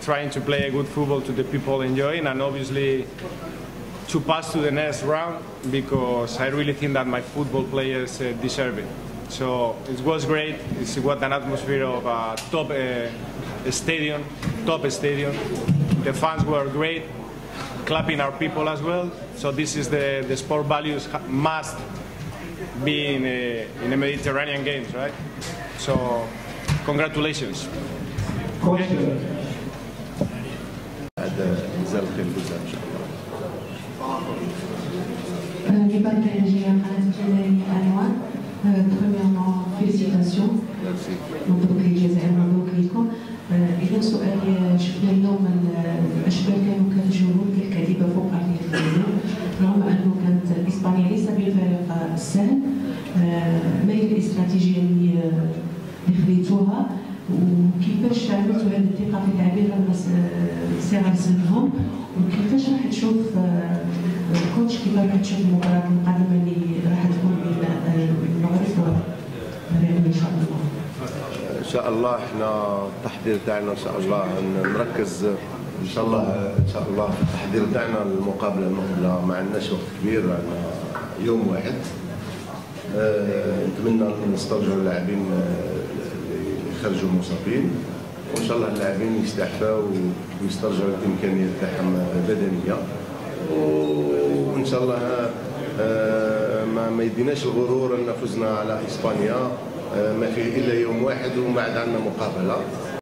trying to play a good football to the people enjoying, and obviously to pass to the next round, because I really think that my football players deserve it. So it was great. It's what an atmosphere of a top stadium. The fans were great, clapping our people as well. So this is the sport values must be in the Mediterranean Games, right? So congratulations. Premièrement, félicitations. مبروك للجزائر، مبروك لكم. إذا سؤالي شفنا اليوم الأشبال كانوا كالجنود كالكذبة فوق أرضية الجنوب، رغم أنه كانت إسبانيا ليس بالفريق السهل. ما هي الاستراتيجية اللي خذيتوها وكيفاش عملتوا هذه الثقة في اللاعبين رغم صغر سنهم، وكيفاش راح تشوف الكوتش كيف راح تشوف المباراة القادمة اللي راح تكون بين المغرب والمغرب إن شاء الله؟ إن شاء الله احنا التحضير تاعنا إن شاء الله نركز إن شاء الله في التحضير تاعنا للمقابلة المقبلة. ما عندناش وقت كبير، عندنا يوم واحد. نتمنى نسترجعوا اللاعبين اللي خرجوا مصابين، وإن شاء الله اللاعبين يستعفوا ويسترجعوا الإمكانيات تاعهم البدنية، وإن شاء الله ما يديناش الغرور أن فزنا على إسبانيا. ما فيه إلا يوم واحد ومن بعد عندنا مقابلة.